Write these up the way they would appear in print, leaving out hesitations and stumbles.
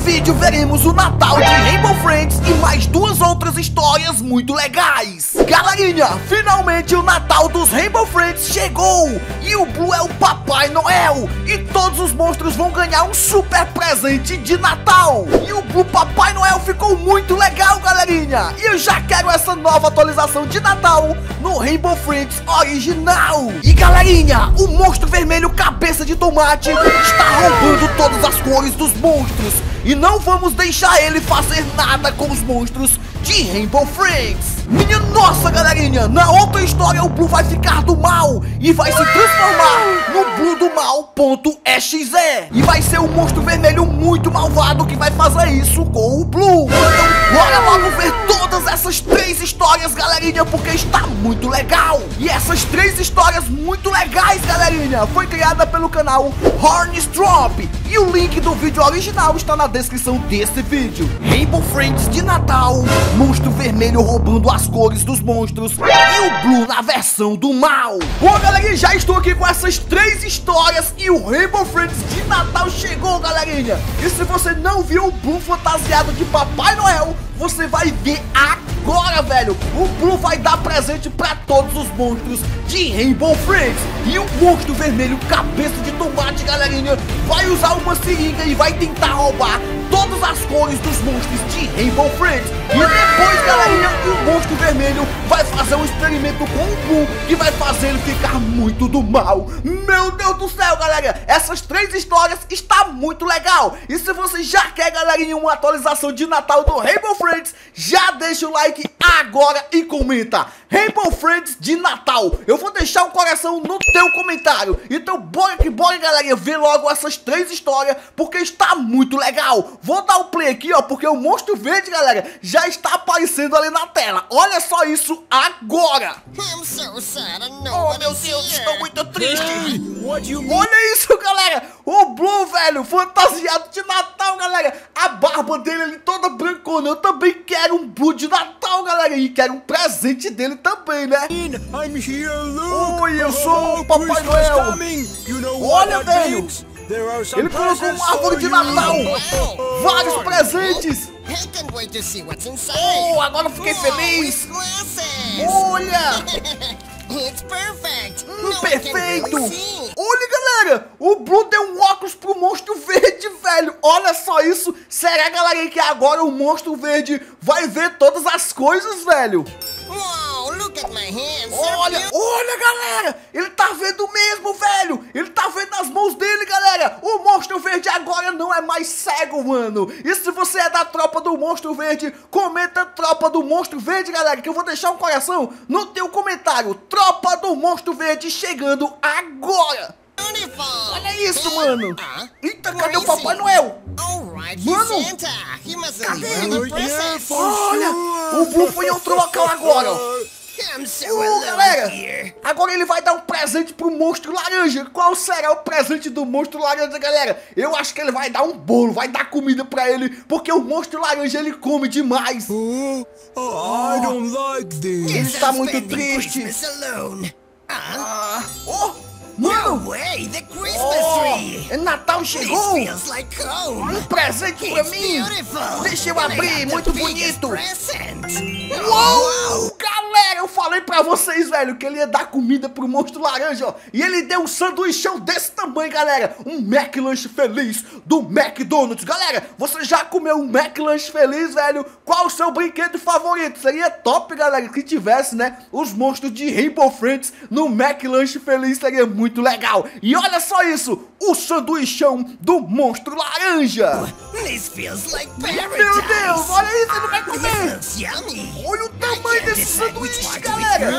vídeo veremos o Natal de Rainbow Friends e mais duas outras histórias muito legais. Galerinha, finalmente o Natal dos Rainbow Friends chegou e o Blue é o Papai Noel e todos os monstros vão ganhar um super presente de Natal. E o Blue Papai Noel ficou muito legal, galerinha, e eu já quero essa nova atualização de Natal no Rainbow Friends original. E galerinha, o monstro vermelho cabeça de tomate está roubando todas as cores dos monstros e não vamos deixar ele fazer nada com os monstros de Rainbow Friends. Minha nossa, galerinha, na outra história o Blue vai ficar do mal e vai se transformar no Blue do Mal.exe. E vai ser um monstro vermelho muito malvado que vai fazer isso com o Blue. Então bora logo ver todas essas três histórias, galerinha, porque está muito legal. E essas três histórias muito legais, galerinha, foi criada pelo canal Hornsdrop e o link do vídeo original está na descrição desse vídeo. Rainbow Friends de Natal, monstro vermelho roubando as cores dos monstros e o Blue na versão do mal. Bom, galerinha, já estou aqui com essas três histórias e o Rainbow Friends de Natal chegou, galerinha. E se você não viu o Blue fantasiado de Papai Noel, você vai ver agora, velho. O Blue vai dar presente pra todos os monstros de Rainbow Friends. E o monstro vermelho cabeça de tomate, galerinha, vai usar uma seringa e vai tentar roubar todas as cores dos monstros de Rainbow Friends. E depois, galerinha, o monstro vermelho vai fazer um experimento com o Blue que vai fazer ele ficar muito do mal. Meu Deus do céu, galera, essas três histórias está muito legal. E se você já quer, galerinha, uma atualização de Natal do Rainbow Friends, já deixa o like agora e comenta Rainbow Friends de Natal. Eu vou deixar um coração no teu comentário. Então bora que bora, galerinha, ver logo essas três histórias, porque está muito legal. Vou dar o play aqui, ó, porque o monstro verde, galera, já está aparecendo ali na tela. Olha só isso agora. Oh, meu Deus, estou muito triste. Olha isso, galera. O Blue, velho, fantasiado de Natal, galera. A barba dele ali toda brancona. Eu também quero um Blue de Natal, galera. E quero um presente dele também, né? Oi, eu sou o Papai Noel. Olha, velho, ele colocou uma árvore de Natal, vários presentes. Oh, agora eu fiquei feliz. Olha, perfeito. Olha, galera, o Blue deu um óculos pro monstro verde, velho. Olha só isso. Será, galera, que agora o monstro verde vai ver todas as coisas, velho? Olha, galera, ele tá vendo mesmo, velho. Ele tá vendo as mãos dele, galera. O monstro verde agora não é mais cego, mano. E se você é da tropa do monstro verde, comenta tropa do monstro verde, galera, que eu vou deixar um coração no teu comentário. Tropa do monstro verde chegando agora. Olha isso, mano. Eita, cadê o Papai Noel? Mano, cadê ele? Olha, o Blue foi em outro local agora. Galera, agora ele vai dar um presente pro monstro laranja. Qual será o presente do monstro laranja, galera? Eu acho que ele vai dar um bolo, vai dar comida pra ele, porque o monstro laranja, ele come demais. Ele está muito triste. Mano, Natal chegou. Um presente pra mim. Deixa eu abrir, muito bonito. Uou, galera, eu falei pra vocês, velho, que ele ia dar comida pro monstro laranja, ó. E ele deu um sanduichão desse tamanho, galera. Um McLanche Feliz do McDonald's. Galera, você já comeu um McLanche Feliz, velho? Qual o seu brinquedo favorito? Seria top, galera, que tivesse, né, os monstros de Rainbow Friends no McLanche Feliz. Seria muito legal. E olha só isso, o sanduichão do monstro laranja. Meu Deus, olha isso, ele vai comer. Olha o tamanho desse sanduíche, galera.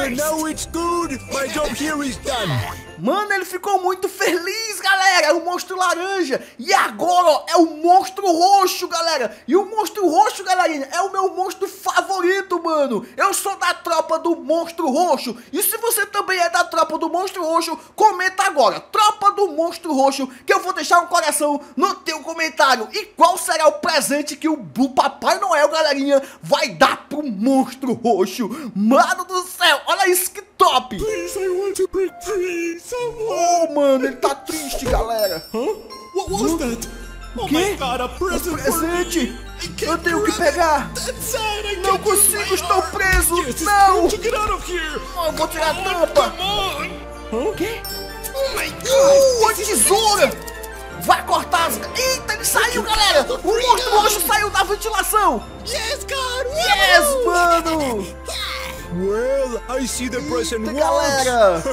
Mano, ele ficou muito feliz, galera. O monstro laranja. E agora, ó, é o monstro roxo, galera. E o monstro roxo, galerinha, é o meu monstro favorito, mano. Eu sou da tropa do monstro roxo. E se você também é da tropa do monstro roxo, comenta agora, tropa do monstro roxo, que eu vou deixar um coração no teu comentário. E qual será o presente que o Papai Noel, galerinha, vai dar pro monstro roxo? Mano do céu, olha isso, que top. Oh, mano, ele tá triste, galera. What was that? Oh Quê? my God, a present for Presente? me. I can't Eu tenho que run pegar. inside. I Não can't use consigo, my estou arm. preso. Yes, it's Não. time to get out of here. Eu vou tirar a Come on, tampa. come on. O quê? Oh my A God. tesoura! Vai cortar as... Eita, ele saiu, galera! O monstro roxo saiu da ventilação! Yes, God. Yes, mano! Well, I see the present Eita, galera!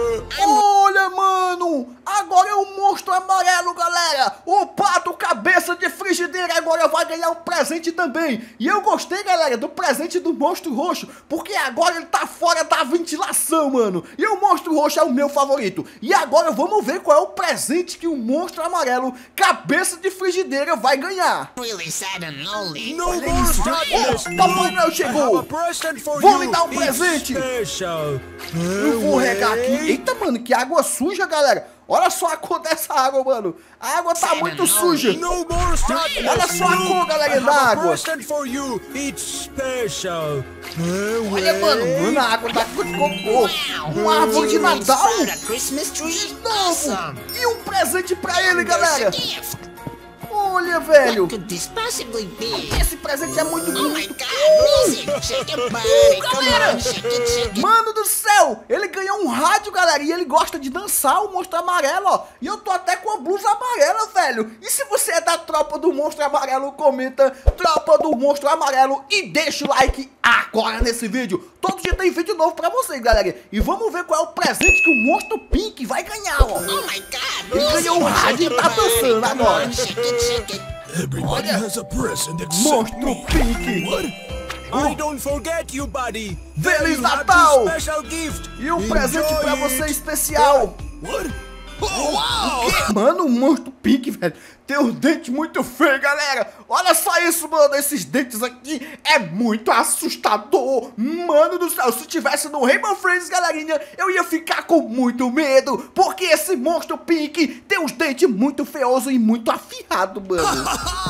Olha, mano! Agora é o monstro amarelo, galera! O pato cabeça de frigideira agora vai ganhar um presente também! E eu gostei, galera, do presente do monstro roxo, porque agora ele tá fora da ventilação, mano! E o monstro roxo é o meu favorito! E agora vamos ver qual é o presente que o monstro amarelo cabeça de frigideira vai ganhar! Really sad and lonely. No more sadness. Oh, Papai Noel chegou! I have a present for Vou you. lhe dar um It's presente. special. Eu vou regar aqui. Eita, mano, que água suja, galera. Olha só a cor dessa água, mano. A água tá muito suja. No more sadness. Olha só a cor, galera, I da have a água. present for you. It's special. Olha, mano, a água tá com cocô. Uma árvore de Natal. A Christmas tree? Novo. Awesome. E um presente pra ele, There's galera. a gift. Olha, velho. What could this possibly be? Esse presente é muito Oh my bonito. God, music! Shake your body, come galera. on, shake it, shake it. Mano do céu, ele ganhou um rádio, galera, e ele gosta de dançar, o monstro amarelo, ó. E eu tô até com a blusa amarela, velho. E se você é da tropa do monstro amarelo, comenta tropa do monstro amarelo e deixa o like agora nesse vídeo. Todo dia tem vídeo novo pra vocês, galera. E vamos ver qual é o presente que o monstro Pink vai ganhar, ó. Oh my God, Ele music! ganhou um rádio e tá dançando Come agora. on, shake it, shake it. Everybody Olha. has a present except Monstro me. Pink. What? I don't forget you, buddy. Feliz You have Natal. this special gift. E um presente Enjoy pra it. você especial. What? Oh, wow. Mano, o monstro Pink, velho, tem um dente muito feio, galera. Olha só isso, mano, esses dentes aqui é muito assustador. Mano do céu, se tivesse no Rainbow Friends, galerinha, eu ia ficar com muito medo, porque esse monstro Pink tem uns dentes muito feiosos e muito afiados, mano.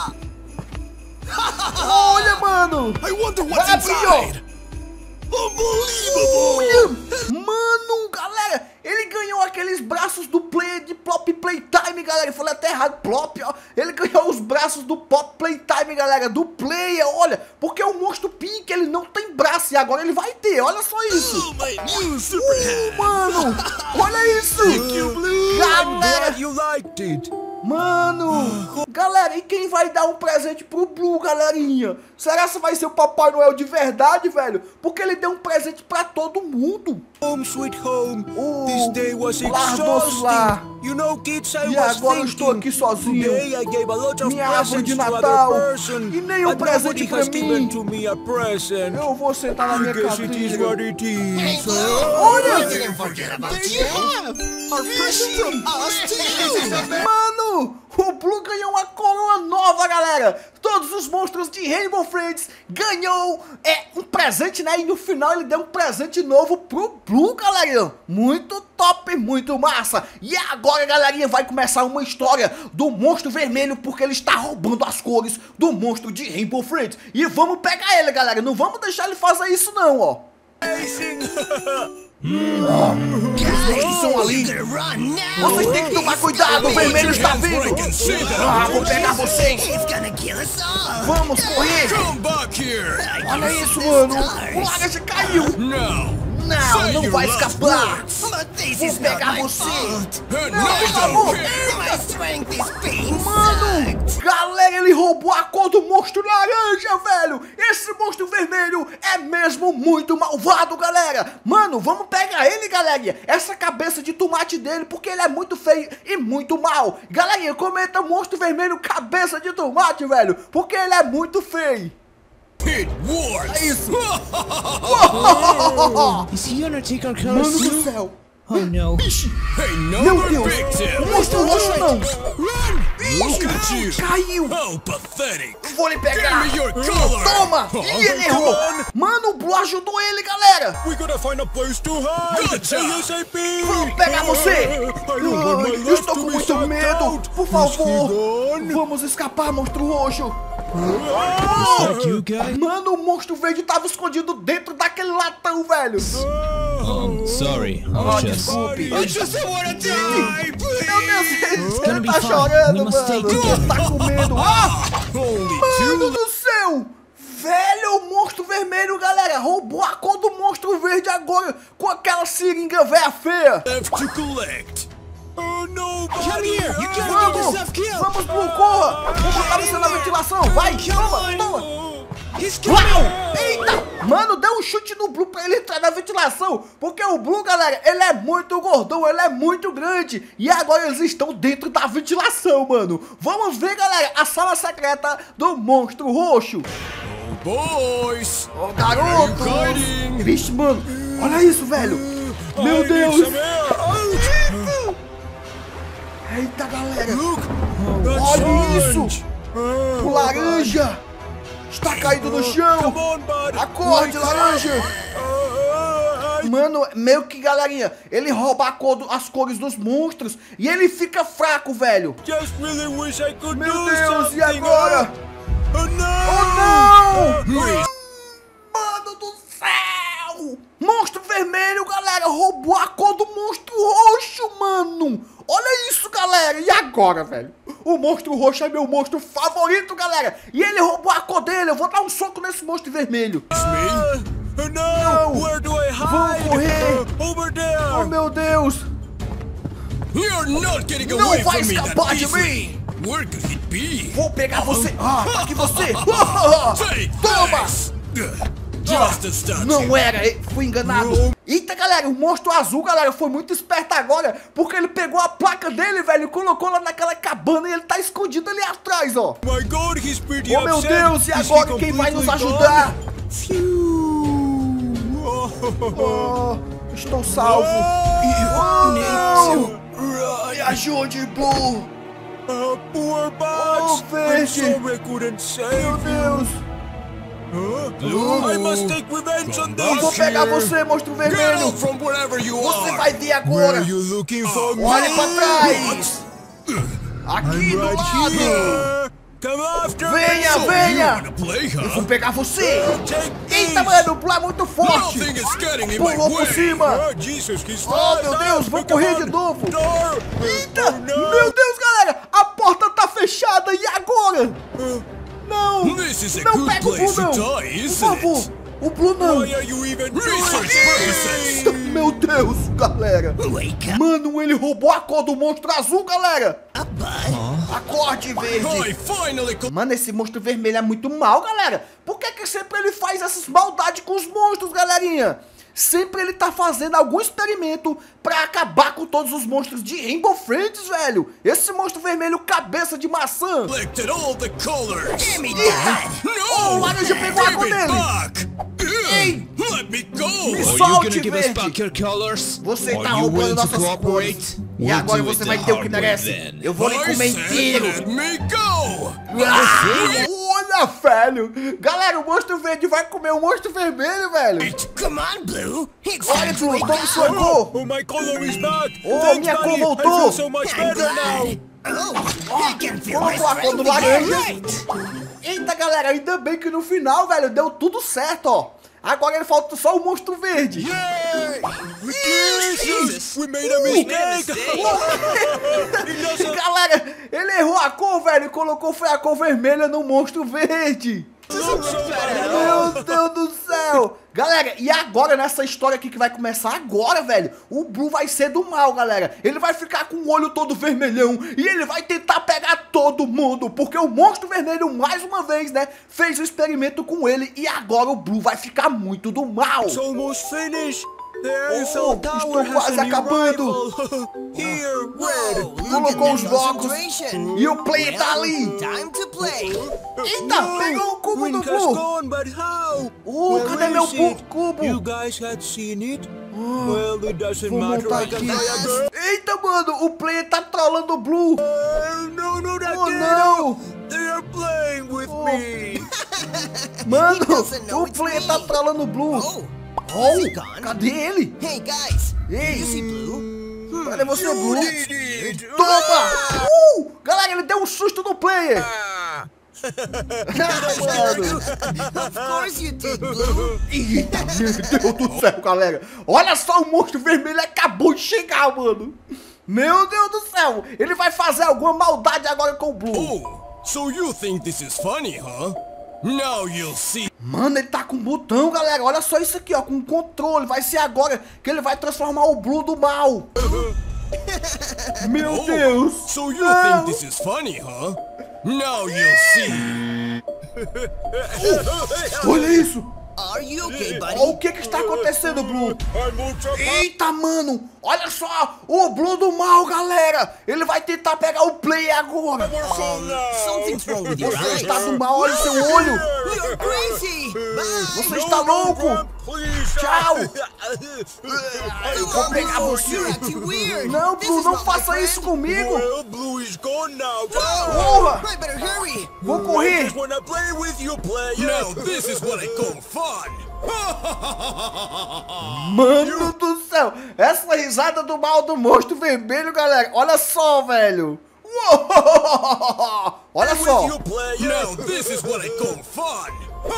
Olha, mano. I wonder what's Vai abrir, ó. inside. Unbelievable. Mano, galera, ele ganhou aqueles braços do Play de Pop Playtime, galera. Eu falei até errado, Plop, ó. Ele ganhou os braços do Pop Playtime, galera, do Player, olha. Porque o monstro Pink, ele não tem braço e agora ele vai ter, olha só isso. Oh, my new super hat. Mano, olha isso. I'm Galera, glad you liked it. mano, galera, e quem vai dar um presente pro Blue, galerinha? Será que vai ser o Papai Noel de verdade, velho? Porque ele deu um presente pra todo mundo. Home sweet home. Oh, This day was lar doce lá. exhausting. You know, kids, I E was agora eu estou thinking. aqui sozinho. Today I gave a lot of Minha árvore de presents to Natal. other person, E nenhum but presente nobody pra has mim. given to me a present. Eu vou sentar na minha I guess it is cadeira. what it is. Olha! Didn't forget about you. Our present from us to you. Mano, o Blue ganhou uma coroa nova, galera. Todos os monstros de Rainbow Friends ganhou um presente, né? E no final ele deu um presente novo pro Blue, galerinha. Muito top, muito massa. E agora, galerinha, vai começar uma história do monstro vermelho, porque ele está roubando as cores do monstro de Rainbow Friends. E vamos pegar ele, galera. Não vamos deixar ele fazer isso não, ó. Eles são ali. Run now. Vocês têm que tomar cuidado, o vermelho está vindo. Ah, vou pegar vocês. He's gonna kill us all. Vamos correr. Come back here. Olha isso, mano. O Laranja caiu. No. Não vai escapar. But this Vou is not pegar my você. fault. Não, por favor. My strength is being Mano, sucked. galera, ele roubou a cor do monstro laranja, velho. Esse monstro vermelho é mesmo muito malvado, galera. Mano, vamos pegar ele, galerinha. Essa cabeça de tomate dele, porque ele é muito feio e muito mal. Galerinha, comenta monstro vermelho cabeça de tomate, velho, porque ele é muito feio. It works. É isso. Is he gonna take our colors Mano do too? céu. Oh no. Meu Another Deus. victim. O monstro roxo não. Run. Look at you. Caiu. How pathetic. Vou lhe pegar. Give me your color. Toma. E ele errou. Mano, o Blue ajudou ele, galera. We gotta find a place to hide. Gotcha. ASAP. Vamos pegar você. I don't want my Ai, eu life estou to com be muito sucked medo. out. Por Is favor. he gone? Vamos escapar, monstro roxo. Is that you guy? Mano, o monstro verde tava escondido dentro daquele latão, velho. Sorry, I was just... Desculpe. I just wanna die, please. Meu Deus, gonna ele be tá fine. chorando, We must stay mano. together. Ele tá com medo. Ah! Holy Mano do céu! Velho, o monstro vermelho, galera, roubou a cor do monstro verde agora com aquela seringa velha feia. left to collect. Oh, nobody. Come here, you gotta get Vamos, yourself killed. vamos pro corra. Vou botar você na ventilação. Vai, toma, toma. He's coming. Uau! Eita! Mano, deu um chute no Blue pra ele entrar na ventilação. Porque o Blue, galera, ele é muito gordão, ele é muito grande. E agora eles estão dentro da ventilação, mano. Vamos ver, galera, a sala secreta do monstro roxo. Boys. Ô, garoto! Where are you hiding? Vixe, mano, olha isso, velho. Meu I Deus! need some air. Eita, galera! Look. That's Olha isso! orange. O laranja! Está caído no chão! Come on, bud. Acorde, laranja! Mano, meio que, galerinha, ele rouba as cores dos monstros e ele fica fraco, velho. Just really wish I could Meu do Deus, something. e agora? Oh, no. Oh, não! Please. Mano do céu! Monstro vermelho, galera, roubou a cor do monstro roxo, mano! Olha isso, galera! E agora, velho? O monstro roxo é meu monstro favorito, galera! E ele roubou a cor dele! Eu vou dar um soco nesse monstro vermelho! Me? No. Não. Where do I hide? Vamos correr. Over there. Oh, meu Deus! You're not getting Não away vai from me escapar that de easily. mim! Where could it be? Vou pegar você! Ah, tá aqui você! Take Toma! this. Just a statue. Não era, fui enganado. Eita, galera, o monstro azul, galera, foi muito esperto agora, porque ele pegou a placa dele, velho, e colocou lá naquela cabana e ele tá escondido ali atrás, ó. My God, he's pretty Oh, meu upset. Deus, e Is he agora quem vai nos completely ajudar? gone? Phew. Oh, estou salvo. Oh, Me ajude, Blue. poor bots. Oh, I'm verde. sorry I couldn't Meu save Deus. Blue, I must take revenge on Eu vou this. pegar você, monstro Get vermelho. out from wherever you Você are. vai ver Where agora. are you looking for me? Olha pra trás. Aqui do Right lado. here. Come after Venha, me. venha. You wanna play, Eu vou huh? pegar você. Take Eita, this. mano, o Blue é muito forte. Nothing is getting in my Pulou por way. cima. Oh, Jesus, he's Oh, meu Deus, vou correr de novo. Eita, meu Deus, galera, a porta tá fechada, e agora? Não, This is a não good pega o Blue place to não, die, por isn't favor, it? o Blue não. Why are you even research purposes? Eita, meu Deus, galera. Wake up, Mano, ele roubou a cor do monstro azul, galera. bud. Acorde, I verde. finally Mano, esse monstro vermelho é muito mal, galera. Por que sempre ele faz essas maldades com os monstros, galerinha? Sempre ele tá fazendo algum experimento pra acabar com todos os monstros de Rainbow Friends, velho. Esse monstro vermelho, cabeça de maçã. collected all the colors. Give me Eita! that. Oh, o laranja pegou a Give cor it dele. back. Ei. Let me go. Me Are you solte, gonna give us verde. back your colors? Você Are tá you roubando willing to nossas cores. cooperate? E We'll agora do it você the vai ter o que hard way merece. then. Eu vou lhe I comer said inteiro. let me go. Olha, velho. Galera, o monstro verde vai comer o monstro vermelho, velho. Come on, Blue. It's Olha, time to Blue, wake tome up. sua cor. Oh, my color is back. Oh, Thanks, minha cor buddy. I voltou. feel so much I'm better now. glad. Oh, I can feel my Colocou a cor do strength again. laranja. Right. Eita, galera, ainda bem que no final, velho, deu tudo certo, ó. Agora ele falta só o monstro verde. Jesus, we made a mistake. Galera, ele errou a cor, velho, e colocou foi a cor vermelha no monstro verde. Meu Deus do céu. Galera, e agora nessa história aqui que vai começar agora, velho, o Blue vai ser do mal, galera. Ele vai ficar com o olho todo vermelhão e ele vai tentar pegar todo mundo, porque o monstro vermelho, mais uma vez, né, fez o experimento com ele e agora o Blue vai ficar muito do mal. It's almost finished. The Oh, Eiffel Tower estou has quase a new acabando. rival. Here, Whoa, red. look Colocou at os that blocos concentration. e o play tá ali. Time to play. Eita, pegou o cubo do Wink has Blue. gone, but how? Oh, Where cadê meu is it? cubo? You guys had seen it? Well, it doesn't Vou matter. montar I can aqui. play again. Eita, mano, o player tá trollando o Blue. No, not Oh, again. não. They are playing with Oh. me. Mano, He doesn't know o it's player me. tá trollando o Blue. Oh, Oh, is he gone? cadê ele? Hey guys, Ei. you see Blue? Cadê você, Blue? Did it. Toma! Galera, ele deu um susto no player. Mano. Of course you did, Blue. Eita, meu Deus do céu, galera. Olha só, o monstro vermelho acabou de chegar, mano. Meu Deus do céu. Ele vai fazer alguma maldade agora com o Blue. Oh, so you think this is funny, huh? Now you'll see. Mano, ele tá com um botão, galera. Olha só isso aqui, ó, com controle. Vai ser agora que ele vai transformar o Blue do mal. Meu Deus. So you Não. think this is funny, huh? Now you'll see. Olha isso. Are you okay, Olha buddy? o que está acontecendo, Blue. I'm ultra. Eita, mano. Olha só, o Blue do mal, galera. Ele vai tentar pegar o Play agora. Something's wrong with your Você eyes. está do mal, olha o seu olho. You're crazy. Você Bye. está louco. Tchau. Eu vou pegar Blue, você. you're acting weird. Não, This Blue, is não not my faça friend. isso comigo. Well, Blue is gone now. Porra. I better hurry. Vou correr. When I play with you, player. Now this is what I call fun. Mano do céu. Essa risada do mal do monstro vermelho, galera. Olha só, velho. Uou. Olha só. You player. Now this is what I call fun.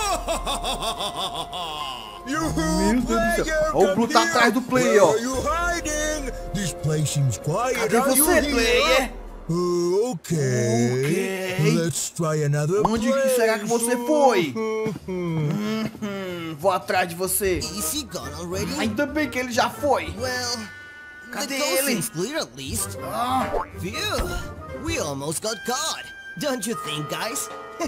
Meu Deus do céu. Ó, o Blue tá atrás do Play, ó. You hiding? This place seems quiet. Cadê Are you você, here? player? Okay. Ok. Let's try another Onde que será que você foi? Vou atrás de você. Is he gone already? Ainda bem que ele já foi. Well, Cadê the coast ele? seems clear at least. Ah, Phew, we almost got caught. Don't you think, guys?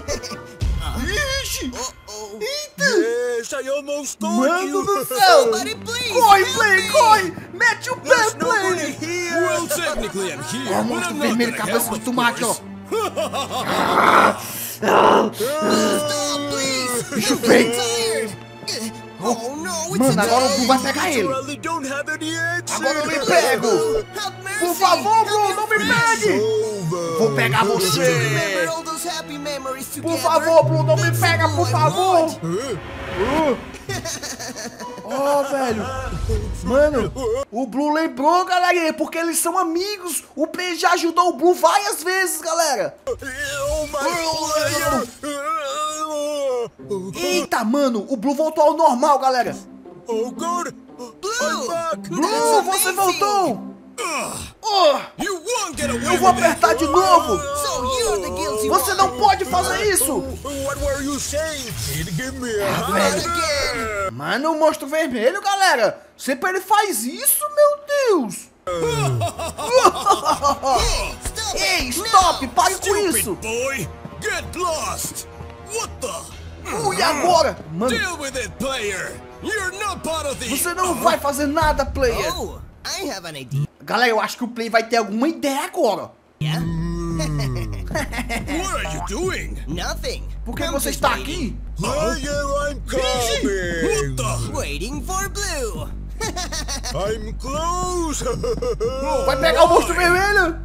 ixi. Uh-oh. Yes, I almost told Mano you. do céu. Somebody please Corre, help Play, me. corre. Mete o pé, There's nobody Play. here. Well, technically I'm here, Ó, o but monstro I'm not vermelho, gonna cabeça help, de of tomate, ó. course. Stop, please. Bicho I'm feio. getting tired. Oh no, it's Mano, a agora o Blue vai tank. pegar ele. Literally don't have any answer. Agora eu lhe pego. Have mercy. Por favor, Have Blue, não me mercy. pegue. Over. Vou pegar Remember você. all those happy memories Por together? favor, Blue, não me That's pega, all por I favor. want. Ó, velho. Mano, o Blue lembrou, galera, porque eles são amigos. O Play já ajudou o Blue várias vezes, galera. Oh my player. Eita, mano, o Blue voltou ao normal, galera. Oh good. Blue, Back. Blue, você voltou. Oh, You won't get away eu vou with it. apertar de novo. so you're the guilty Você one. não pode fazer isso. What were you saying, kid? Give me a velho. hand. Mano, o monstro vermelho, galera. Sempre ele faz isso, meu Deus. Stop Ei, it. stop, pare com Stupid isso. boy. Get lost. What the? E agora? Mano, Deal with it, player. You're not part of the. você não vai fazer nada, player. Oh, I have an idea. Galera, eu acho que o Play vai ter alguma ideia agora. Yeah? What are you doing? Nothing. Por que I'm você just está waiting. aqui? Player, I'm coming. What the? Waiting for Blue. I'm close. Vai pegar o monstro vermelho?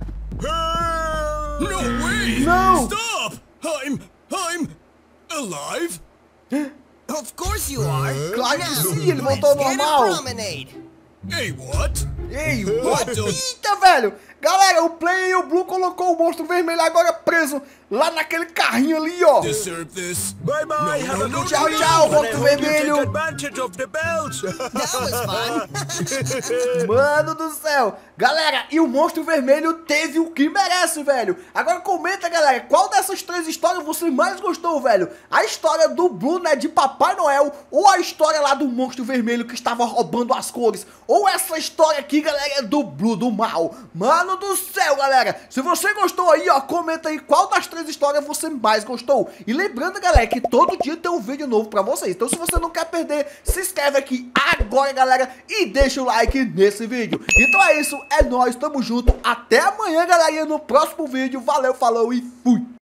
No way. Não. Stop. I'm alive. Of course you are. Claro que Now, sim, ele voltou ao let's get a normal. promenade. Hey, what? Ei, what? Eita, velho. Galera, o Play e o Blue colocou o monstro vermelho agora preso lá naquele carrinho ali, ó. Deserve this. Bye bye. Have a good tchau, tchau, monstro vermelho. Advantage of the belts. That was fun. Mano do céu. Galera, e o monstro vermelho teve o que merece, velho. Agora comenta, galera, qual dessas três histórias você mais gostou, velho? A história do Blue, né, de Papai Noel, ou a história lá do monstro vermelho que estava roubando as cores, ou essa história aqui, galera, do Blue do mal. Mano do céu, galera, se você gostou aí, ó, comenta aí qual das três histórias você mais gostou. E lembrando, galera, que todo dia tem um vídeo novo pra vocês. Então se você não quer perder, se inscreve aqui agora, galera, e deixa o like nesse vídeo. Então é isso, é nóis, tamo junto. Até amanhã, galerinha, no próximo vídeo. Valeu, falou e fui!